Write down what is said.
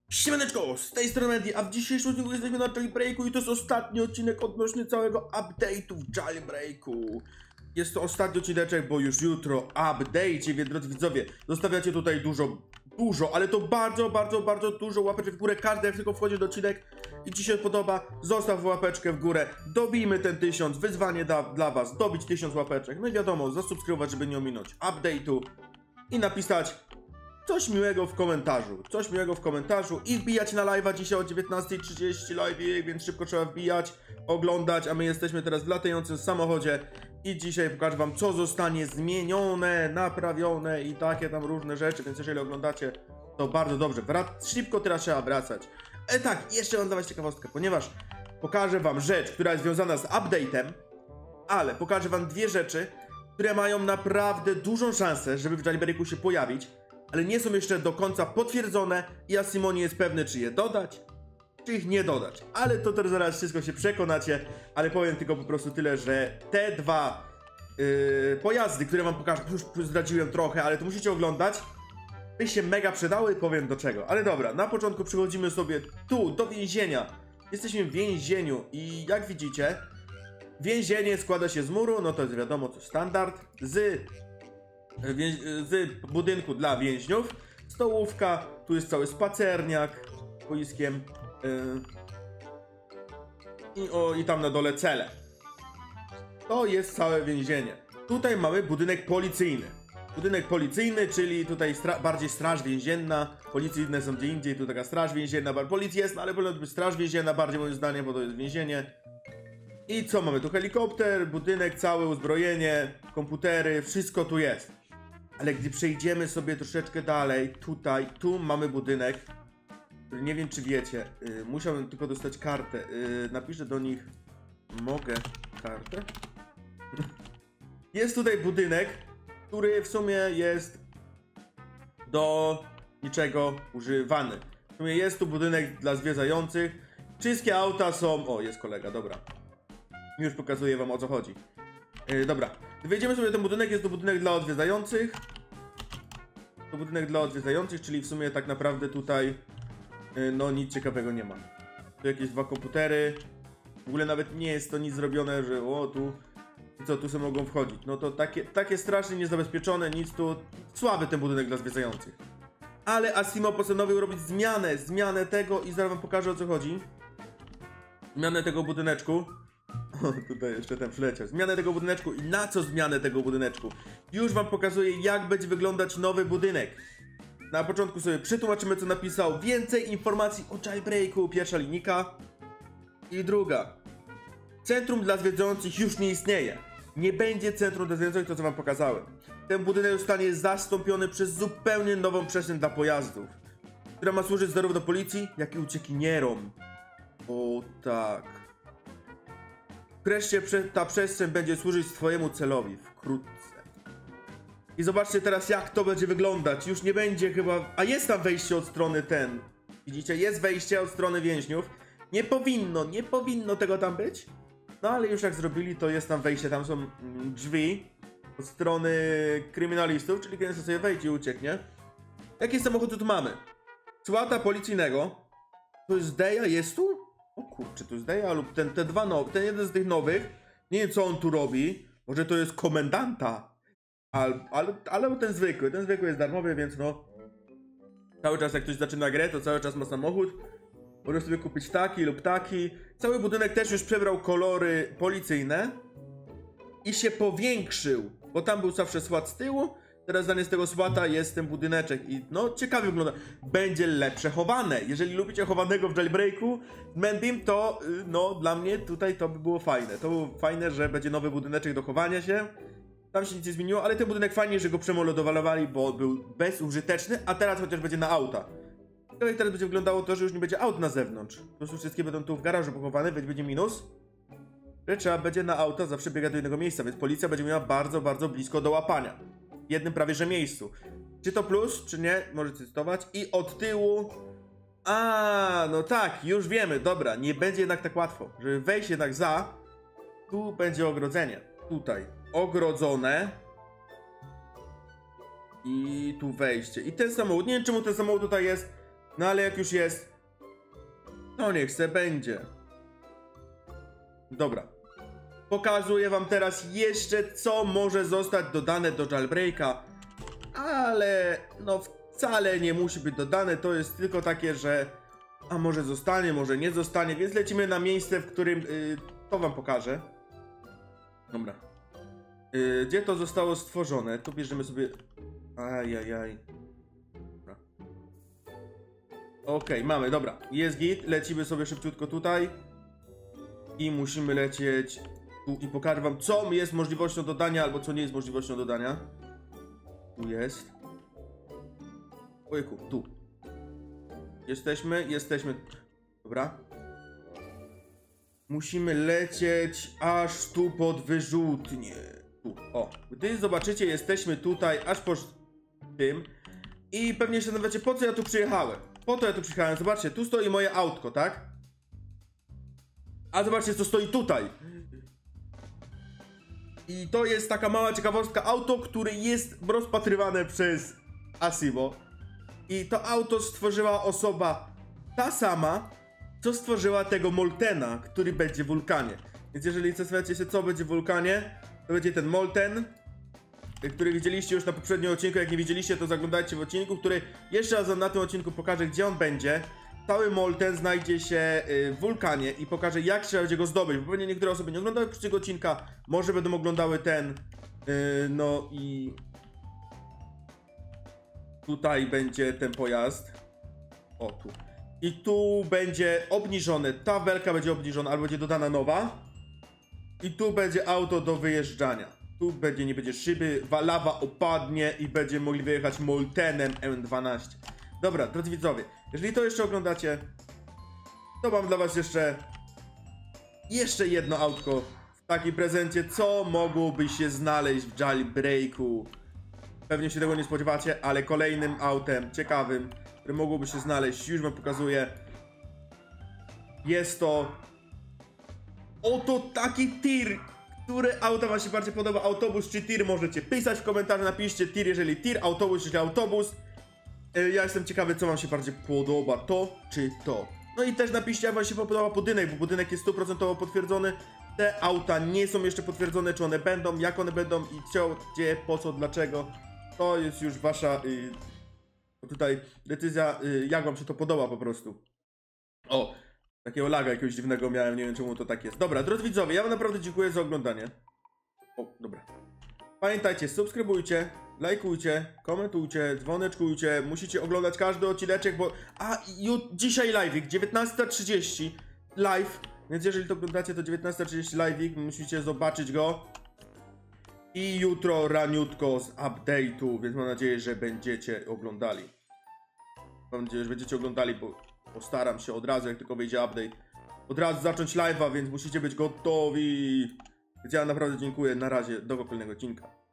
Siemaneczko, z tej strony Mandy, a w dzisiejszym odcinku jesteśmy na Jailbreaku i to jest ostatni odcinek odnośnie całego update'u w Jailbreaku. Jest to ostatni odcineczek, bo już jutro update, więc drodzy widzowie, zostawiacie tutaj dużo, ale to bardzo dużo łapeczek w górę. Każdy jak tylko wchodzi do odcinek i ci się podoba, zostaw łapeczkę w górę. Dobijmy ten 1000, wyzwanie dla was, dobić 1000 łapeczek. No i wiadomo, zasubskrybować, żeby nie ominąć update'u i napisać coś miłego w komentarzu i wbijać na live'a dzisiaj o 19:30 live, więc szybko trzeba wbijać, oglądać, a my jesteśmy teraz w latającym samochodzie i dzisiaj pokażę wam, co zostanie zmienione, naprawione i takie tam różne rzeczy, więc jeżeli oglądacie, to bardzo dobrze. Szybko teraz trzeba wracać. Tak, jeszcze mam dla was ciekawostkę, ponieważ pokażę wam rzecz, która jest związana z update'em, ale pokażę wam dwie rzeczy, które mają naprawdę dużą szansę, żeby w Jailbreaku się pojawić, ale nie są jeszcze do końca potwierdzone i Asimo nie jest pewny, czy je dodać, czy ich nie dodać. Ale to teraz zaraz wszystko się przekonacie, ale powiem tylko po prostu tyle, że te dwa pojazdy, które wam pokażę, już zdradziłem trochę, ale to musicie oglądać, by się mega przydały, powiem do czego. Ale dobra, na początku przychodzimy sobie tu, do więzienia. Jesteśmy w więzieniu i jak widzicie, więzienie składa się z muru, no to jest wiadomo, to standard, z budynku dla więźniów, stołówka, tu jest cały spacerniak z boiskiem i tam na dole cele. To jest całe więzienie. Tutaj mamy budynek policyjny. Budynek policyjny, czyli tutaj bardziej straż więzienna, policyjne są gdzie indziej, tu taka straż więzienna, policja jest, no ale powinno być straż więzienna bardziej moim zdaniem, bo to jest więzienie. I co mamy tu? Helikopter, budynek cały, uzbrojenie, komputery, wszystko tu jest. Ale gdy przejdziemy sobie troszeczkę dalej, tu mamy budynek, który nie wiem czy wiecie, musiałbym tylko dostać kartę, napiszę do nich, mogę kartę? Jest tutaj budynek, który w sumie jest do niczego używany. W sumie jest tu budynek dla zwiedzających, wszystkie auta są, o jest kolega, dobra, już pokazuję wam o co chodzi. Dobra, wejdziemy sobie ten budynek, jest to budynek dla odwiedzających. To budynek dla odwiedzających, czyli w sumie tak naprawdę tutaj no nic ciekawego nie ma. Tu jakieś dwa komputery. W ogóle nawet nie jest to nic zrobione, że o tu i co tu sobie mogą wchodzić. No to takie strasznie niezabezpieczone, nic tu. Słaby ten budynek dla zwiedzających. Ale Asimo postanowił robić zmianę tego i zaraz wam pokażę o co chodzi. Zmianę tego budyneczku. O, tutaj jeszcze ten przyleciał. Zmianę tego budyneczku i na co zmianę tego budyneczku? Już wam pokazuję, jak będzie wyglądać nowy budynek. Na początku sobie przetłumaczymy, co napisał. Więcej informacji o Jailbreaku. Pierwsza linijka. I druga. Centrum dla zwiedzających już nie istnieje. Nie będzie centrum dla zwiedzających, to co wam pokazałem. Ten budynek zostanie zastąpiony przez zupełnie nową przestrzeń dla pojazdów, która ma służyć zarówno policji, jak i uciekinierom. O tak. Wreszcie ta przestrzeń będzie służyć swojemu celowi wkrótce. I zobaczcie teraz, jak to będzie wyglądać. Już nie będzie chyba... A jest tam wejście od strony ten. Widzicie? Jest wejście od strony więźniów. Nie powinno tego tam być. No ale już jak zrobili, to jest tam wejście. Tam są drzwi od strony kryminalistów, czyli kiedy sobie wejdzie i ucieknie. Jakie samochody tu mamy? Słata policyjnego. To jest Deja, jest tu? O kurczę, to jest Deja lub te dwa nowe, ten jeden z tych nowych. Nie wiem co on tu robi. Może to jest komendanta. Ale ten zwykły jest darmowy, więc no. Cały czas jak ktoś zaczyna grę, to cały czas ma samochód. Możesz sobie kupić taki lub taki. Cały budynek też już przebrał kolory policyjne. I się powiększył. Bo tam był zawsze SWAT z tyłu. Teraz zamiast tego SWAT-a jest ten budyneczek i no ciekawie wygląda. Będzie lepsze chowane. Jeżeli lubicie chowanego w Jailbreaku Mendym, to no dla mnie tutaj to by było fajne. To było fajne, że będzie nowy budyneczek do chowania się. Tam się nic nie zmieniło, ale ten budynek fajnie, że go przemolodowali, bo był bezużyteczny, a teraz chociaż będzie na auta. Jak teraz będzie wyglądało to, że już nie będzie aut na zewnątrz. Po prostu wszystkie będą tu w garażu pochowane, więc będzie minus. Że trzeba będzie na auta zawsze biegać do jednego miejsca, więc policja będzie miała bardzo blisko do łapania. W jednym prawie że miejscu. Czy to plus, czy nie, możecie cytować. I od tyłu... no tak, już wiemy, dobra, nie będzie jednak tak łatwo. Żeby wejść jednak za... Tu będzie ogrodzenie. Tutaj. Ogrodzone. I tu wejście. I ten samochód, nie wiem czemu ten samochód tutaj jest No ale jak już jest, to niech se będzie. Dobra. Pokazuję wam teraz jeszcze, co może zostać dodane do jailbreaka. Ale no wcale nie musi być dodane, to jest tylko takie, że a może zostanie, może nie zostanie, więc lecimy na miejsce, w którym to wam pokażę. Dobra. Gdzie to zostało stworzone? Tu bierzemy sobie... Ajajaj. Dobra. Okej, mamy, dobra. Jest git, lecimy sobie szybciutko tutaj. I musimy lecieć tu i pokażę wam, co jest możliwością dodania, albo co nie jest możliwością dodania. Tu jest. Ojku, tu. Jesteśmy. Dobra. Musimy lecieć aż tu pod wyrzutnię. Tu, o. Gdy zobaczycie, jesteśmy tutaj aż po tym. I pewnie się zastanawiacie, po co ja tu przyjechałem. Po to ja tu przyjechałem. Zobaczcie, tu stoi moje autko, tak? A zobaczcie, co stoi tutaj. I to jest taka mała ciekawostka. Auto, które jest rozpatrywane przez Asimo. I to auto stworzyła osoba ta sama, co stworzyła tego Moltena, który będzie w wulkanie. Więc jeżeli zastanawiacie się, co będzie w wulkanie, to będzie ten Molten, który widzieliście już na poprzednim odcinku. Jak nie widzieliście, to zaglądajcie w odcinku, który jeszcze raz na tym odcinku pokaże, gdzie on będzie. Cały Molten znajdzie się w wulkanie i pokaże, jak trzeba będzie go zdobyć. Bo pewnie niektóre osoby nie oglądały poprzedniego odcinka, może będą oglądały ten. No i tutaj będzie ten pojazd. O, tu. I tu będzie obniżone, ta belka będzie obniżona, albo będzie dodana nowa. I tu będzie auto do wyjeżdżania. Tu nie będzie szyby, lawa opadnie i będziemy mogli wyjechać Moltenem M12. Dobra, drodzy widzowie, jeżeli to jeszcze oglądacie, to mam dla was jeszcze jedno autko w takim prezencie, co mogłoby się znaleźć w jailbreaku. Pewnie się tego nie spodziewacie, ale kolejnym autem ciekawym, które mogłoby się znaleźć, już wam pokazuję. Jest to oto taki tir. Które auto wam się bardziej podoba? Autobus czy tir? Możecie pisać w komentarzu, napiszcie tir, jeżeli tir, autobus, jeżeli autobus. Ja jestem ciekawy, co wam się bardziej podoba, to czy to. No i też napiszcie, jak wam się podoba budynek, bo budynek jest 100% potwierdzony. Te auta nie są jeszcze potwierdzone, czy one będą, jak one będą i co, gdzie, po co, dlaczego. To jest już wasza tutaj decyzja, jak wam się to podoba po prostu. O, takiego laga jakiegoś dziwnego miałem, nie wiem czemu to tak jest. Dobra, drodzy widzowie, ja wam naprawdę dziękuję za oglądanie. O, dobra. Pamiętajcie, subskrybujcie, lajkujcie, komentujcie, dzwoneczkujcie. Musicie oglądać każdy odcineczek, bo... dzisiaj live'ik, 19:30 live. Więc jeżeli to oglądacie, to 19:30 live'ik, musicie zobaczyć go. I jutro raniutko z update'u, więc mam nadzieję, że będziecie oglądali. Mam nadzieję, że będziecie oglądali, bo postaram się od razu, jak tylko wyjdzie update, od razu zacząć live'a, więc musicie być gotowi. Więc ja naprawdę dziękuję, na razie, do kolejnego odcinka.